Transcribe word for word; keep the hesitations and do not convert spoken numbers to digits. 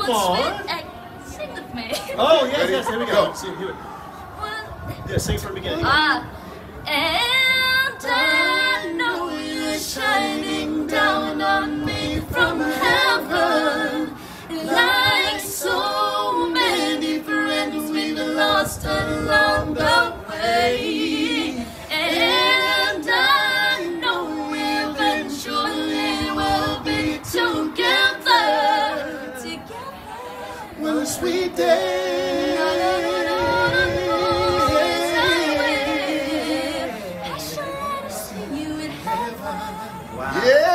Come on. Sing with me. Oh, yes, yes, here we go. See, here we go. Yeah, sing from the beginning. Ah, and I know you're shining down on me from heaven, like so many friends we've lost along the way. And I know eventually we'll be together, together. One sweet day. I shall see you in heaven. Wow. Yeah.